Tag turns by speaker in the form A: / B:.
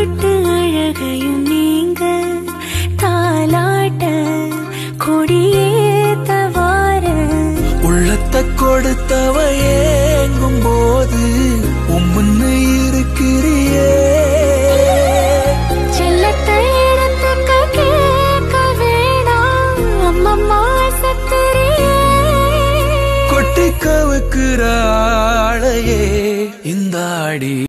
A: தொட்டு அழகையும் நீங்க தாலாட்ட கொடியேத்தவார
B: உள்ளத்தை கொடுத்தவ ஏங்கும் போது உம்முன்னு இருக்கிறியே
A: செல்லத்தை இடத்துக்க கேட்க வேணாம் அம்மம்மா சத்துரியே
B: கொட்டி கவுக்குற ஆளையே இந்த ஆடி